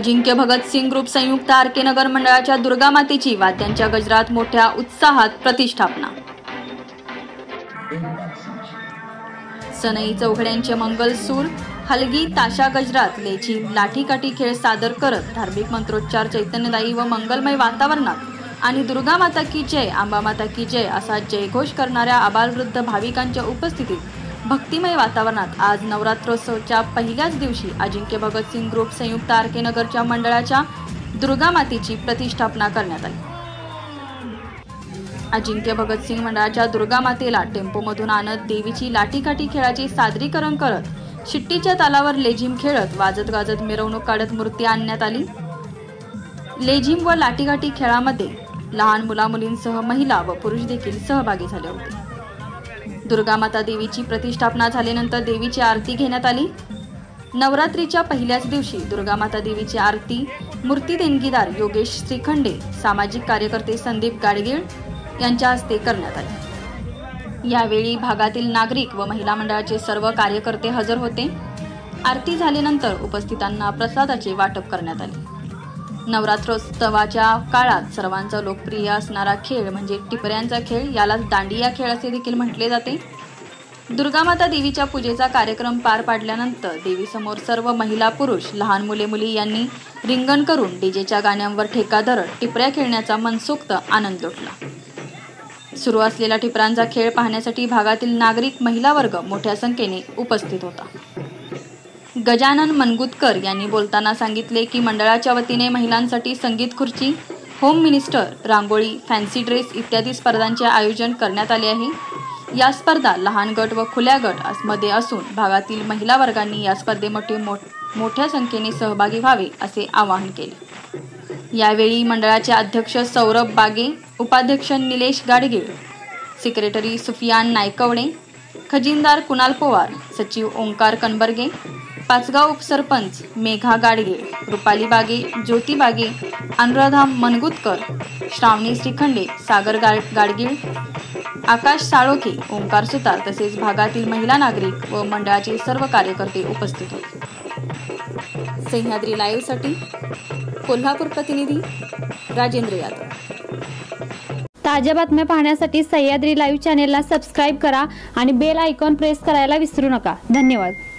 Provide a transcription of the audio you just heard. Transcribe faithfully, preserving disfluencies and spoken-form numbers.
अजिंक्य Bhagatsingh group संयुक्त R K Nagar मंडळाच्या दुर्गामातेची वाद्यांच्या गजरात मोठ्या उत्साहात प्रतिष्ठापना। सनई चौघड्यांचे मंगलसूर, हलगी ताशा गजरात लेझीम लाठीकाठी खेळ सादर करत धार्मिक मंत्रोच्चार चैतन्यदायी व मंगलमय वातावरणात आणि दुर्गा माता की जय, अंबा माता की जय असा जयघोष करणाऱ्या आबालवृद्ध भाविकांच्या उपस्थितीत भक्तिमय वातावरणात आज नवरात्रोत्सवाच्या पहिल्याच दिवशी अजिंक्य भगतसिंग ग्रुप संयुक्त आर के नगरच्या मंडळाच्या दुर्गा मातेची प्रतिष्ठापना करण्यात आली। अजिंक्य भगतसिंग मंडळाच्या दुर्गा मातेला टेम्पोमधून आणत देवीची लाठीकाठी खेळाचे सादरीकरण करत शिट्टीच्या तालावर लेझीम खेळत वाजत गाजत मिरवणूक काढत मूर्ती आणण्यात आली। लेझीम व लाठीकाठी खेळामध्ये लहान मुला मुलींसह महिला व पुरुष देखील सहभागी झाले होते। दुर्गा माता देवीची प्रतिष्ठापना झाल्यानंतर देवीची आरती घेण्यात आली। नवरात्रीच्या पहिल्याच दिवशी दुर्गा माता देवीची आरती मूर्ती देणगीदार योगेश श्रीखंडे, सामाजिक कार्यकर्ते संदीप गाडगीळ यांच्या हस्ते करण्यात आली। यावेळी भागातील नागरिक व महिला मंडळाचे सर्व कार्यकर्ते हजर होते। आरती झाल्यानंतर उपस्थितांना प्रसादाचे वाटप करण्यात आले। नवरात्रोत्सवाच्या काळात सर्वांचा लोकप्रिय असणारा खेळ म्हणजे टिपऱ्यांचा खेळ, याला दांडिया खेळ असे देखील म्हटले जाते। दुर्गा माता देवीच्या पूजेचा कार्यक्रम पार पाडल्यानंतर देवीसमोर सर्व महिला पुरुष लहान मुले मुली यांनी रिंगण करून डीजेच्या गाण्यांवर ठेका धरत टिपऱ्या खेळण्याचा मनसोक्त आनंद लुटला। सुरू असलेला टिपऱ्यांचा खेळ पाहण्यासाठी भागातील नागरिक महिला वर्ग मोठ्या संख्येने उपस्थित होता। गजानन मनगुतकर यांनी बोलताना सांगितले की मंडळाच्या वतीने महिलांसाठी संगीत खुर्ची, होम मिनिस्टर, रांगोळी, फॅन्सी ड्रेस इत्यादी स्पर्धांचे आयोजन करण्यात आले आहे। या स्पर्धा लहान गट व खुल्या गट मध्ये असून भागातील महिला वर्गांनी या स्पर्धेमध्ये मोठ्या संख्येने सहभागी व्हावे असे आवाहन केले। यावेळी मंडळाचे अध्यक्ष सौरभ बागे, उपाध्यक्ष निलेश गाडगीळ, सेक्रेटरी सुफियान नायकवडे, खजिनदार कुणाल पवार, सचिव ओंकार कनबर्गे, पाचगाव उपसरपंच मेघा गाडगीळ, रुपाली बागे, ज्योती बागे, अनुराधा मनगुतकर, श्रावणी श्रीखंडे, सागर गाडगीळ, आकाश साळोखे, ओंकार सुतार तसेच भागातील महिला नागरिक व मंडळाचे सर्व कार्यकर्ते उपस्थित होते। सह्याद्री लाईव्ह साठी कोल्हापूर प्रतिनिधी राजेंद्र यादव। ताज्या बातम्या पाहण्यासाठी सह्याद्री लाईव्ह चॅनेलला सबस्क्राईब करा आणि बेल आयकॉन प्रेस करायला विसरू नका। धन्यवाद।